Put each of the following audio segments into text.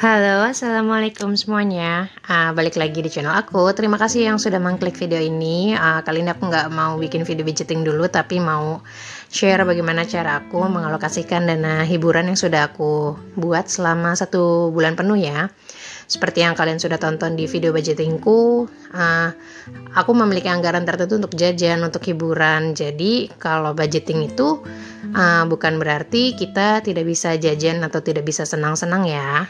Halo, assalamualaikum semuanya. Balik lagi di channel aku. Terima kasih yang sudah mengklik video ini. Kali ini aku nggak mau bikin video budgeting dulu, tapi mau share bagaimana cara aku mengalokasikan dana hiburan yang sudah aku buat selama 1 bulan penuh ya. Seperti yang kalian sudah tonton di video budgetingku, aku memiliki anggaran tertentu untuk jajan, untuk hiburan. Jadi kalau budgeting itu bukan berarti kita tidak bisa jajan atau tidak bisa senang-senang ya.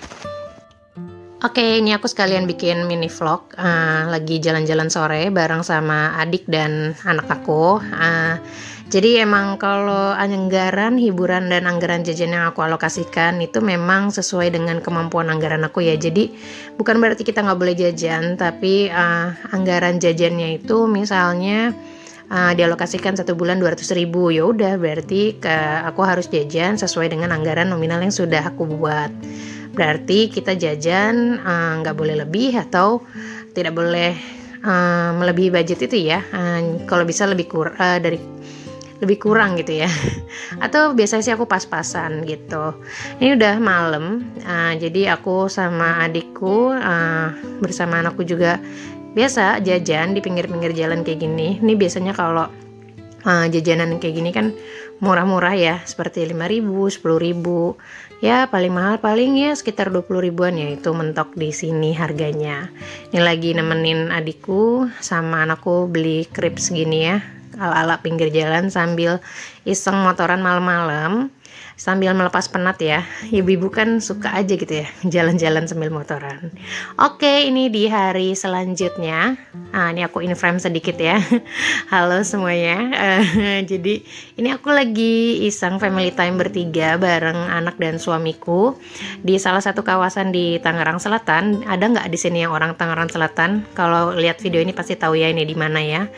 Oke, ini aku sekalian bikin mini vlog, lagi jalan-jalan sore bareng sama adik dan anak aku. Jadi emang kalau anggaran hiburan dan anggaran jajan yang aku alokasikan itu memang sesuai dengan kemampuan anggaran aku ya. Jadi bukan berarti kita nggak boleh jajan, tapi anggaran jajannya itu misalnya dialokasikan 1 bulan 200.000, ya udah berarti aku harus jajan sesuai dengan anggaran nominal yang sudah aku buat. Berarti kita jajan nggak boleh lebih atau tidak boleh melebihi budget itu ya. Kalau bisa lebih kurang gitu ya. Atau biasanya sih aku pas-pasan gitu. Ini udah malam, jadi aku sama adikku bersama anakku juga biasa jajan di pinggir-pinggir jalan kayak gini. Ini biasanya kalau jajanan kayak gini kan murah-murah ya, seperti 5.000, 10.000. Ya paling mahal paling ya sekitar 20 ribuan ya, itu mentok di sini harganya. Ini lagi nemenin adikku sama anakku beli crepes gini ya, ala-ala pinggir jalan sambil iseng motoran malam-malam sambil melepas penat ya. Ibu-ibu kan suka aja gitu ya jalan-jalan sambil motoran. Oke, ini di hari selanjutnya. Ini aku in frame sedikit ya. Halo semuanya. Jadi ini aku lagi iseng family time bertiga bareng anak dan suamiku di salah satu kawasan di Tangerang Selatan. Ada nggak di sini yang orang Tangerang Selatan? Kalau lihat video ini pasti tahu ya ini di mana ya.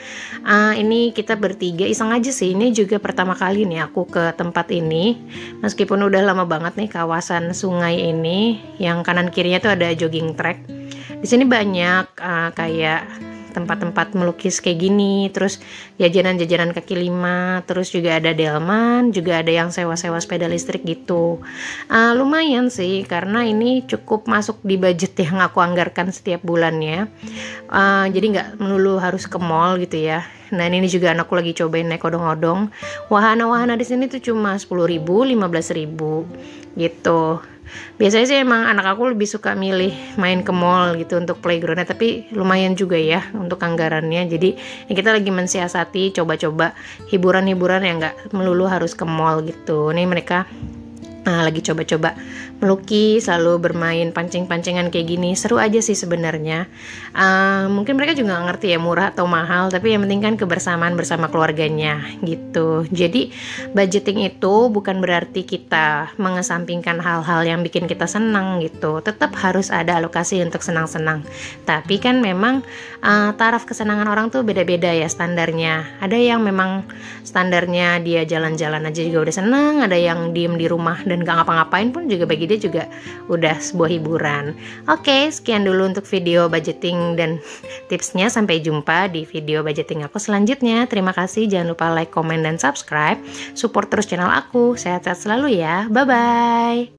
Ini kita bertiga iseng aja sih. Ini juga pertama kali nih aku ke tempat ini. Meskipun udah lama banget nih kawasan sungai ini, yang kanan kirinya tuh ada jogging track. Di sini banyak kayak tempat-tempat melukis kayak gini, terus jajanan-jajanan kaki lima, terus juga ada delman, juga ada yang sewa-sewa sepeda listrik gitu. Lumayan sih, karena ini cukup masuk di budget yang aku anggarkan setiap bulannya. Jadi nggak melulu harus ke mall gitu ya. Nah ini juga anakku lagi cobain naik odong-odong. Wahana-wahana di sini tuh cuma 10.000, 15.000 gitu. Biasanya sih emang anak aku lebih suka milih main ke mall gitu untuk playgroundnya, tapi lumayan juga ya untuk anggarannya. Jadi ya kita lagi mensiasati coba-coba hiburan-hiburan yang nggak melulu harus ke mall gitu. Nih mereka lagi coba-coba melukis, lalu bermain pancing-pancingan kayak gini. Seru aja sih sebenarnya. Mungkin mereka juga gak ngerti ya murah atau mahal, tapi yang penting kan kebersamaan bersama keluarganya gitu. Jadi budgeting itu bukan berarti kita mengesampingkan hal-hal yang bikin kita senang gitu. Tetap harus ada alokasi untuk senang-senang. Tapi kan memang taraf kesenangan orang tuh beda-beda ya standarnya. Ada yang memang standarnya dia jalan-jalan aja juga udah senang, ada yang diem di rumah dan gak ngapa-ngapain pun juga bagi dia juga udah sebuah hiburan. Oke, sekian dulu untuk video budgeting dan tipsnya. Sampai jumpa di video budgeting aku selanjutnya. Terima kasih, jangan lupa like, comment, dan subscribe. Support terus channel aku. Sehat-sehat selalu ya. Bye-bye.